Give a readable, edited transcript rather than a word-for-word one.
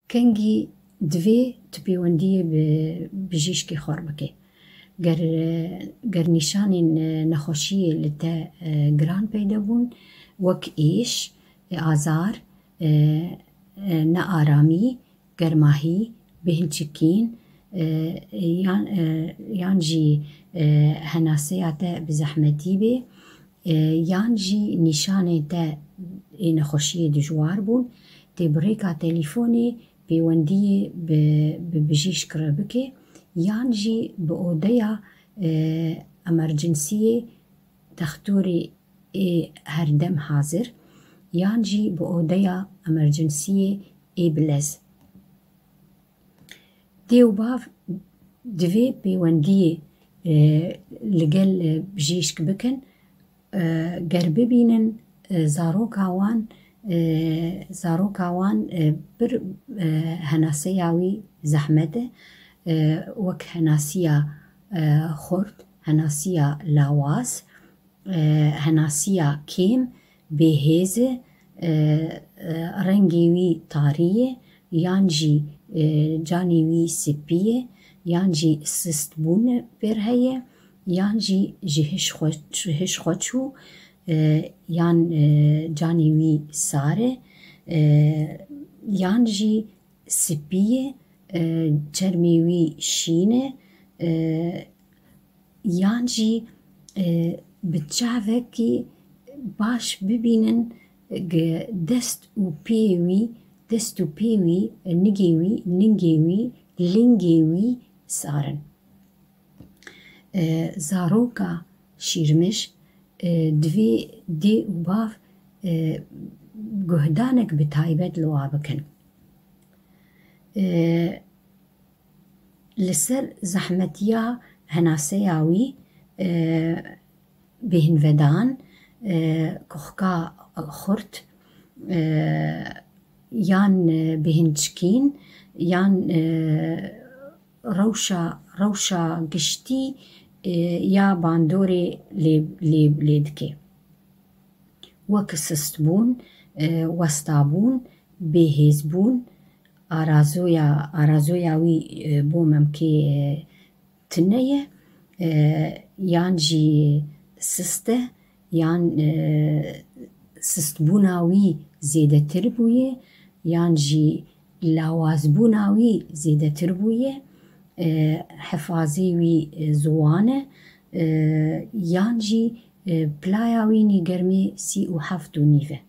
کنگی دوی تپیوندی بجیشکی خور بکه. گر نشان نخوشی لته گران پیدا بون وک ایش، آزار، ناآرامی، گرماهی، بهنچکین، یان جی هناسیات بزحمتی به، یان جی نشانه تا نخوشی دجوار بون تبریکا تلفونی پیوندی بجیش کر بکه، یان جی به اودیا امرجنسی دختوری هر دم حاضر، یان جی به اودیا امرجنسی بلز. دیو باف دوی پیوندی لگل بجیشک بکن گر ببینن زاروکاوان بر هناسیاوی زحمته وک هناسیا خورد، هناسیا لاواز، هناسیا کیم بهیزه، رنگیوی تاریه، یان جی جانیوی سپیه، یان جی سست بون برهیه، یان جی جهش خوچو، یان جانیوی ساره، یان جی سپیه، چرمیوی شینه، یان جی بچاوه کی باش ببینن دست و پیوی نگیوی لنگیوی سارن. زاروکا شیرمش دوی دی و باف گهدانک بتایبت لوا بکن. لسر زحمتیا هناسیاوی بهن ودان کخکا خورد یان بهنچکین یان روشا گشتی یا باندوری لیدکه وک سستبون وستابون بهیزبون آرازویاوی بومم که تنیه یان جی سسته یان سستبوناوی زیده تر بویه یان جی لاوازبوناوی زیده تر بویه حفاظیوی زوانه یان جی پلایاوی نیگرمی 37 نیوه.